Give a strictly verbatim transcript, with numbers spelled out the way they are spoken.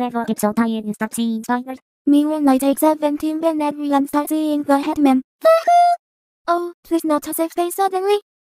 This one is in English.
ever get so tired and start seeing spiders? Me when I take seventeen Benadryl and start seeing the headman. Oh, please not a safe space suddenly.